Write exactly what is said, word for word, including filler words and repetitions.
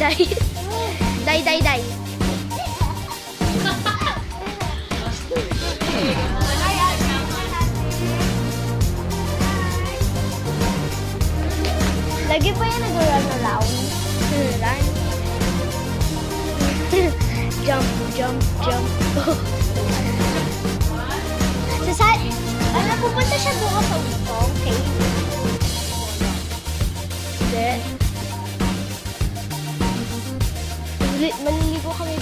guys. Die, die, die. Lagi pa yan nag-run around. Run. Jump, jump, jump. Sa sa... Ano, pupunta siya bukas sa utong. Okay. Hindi. Maliligo kami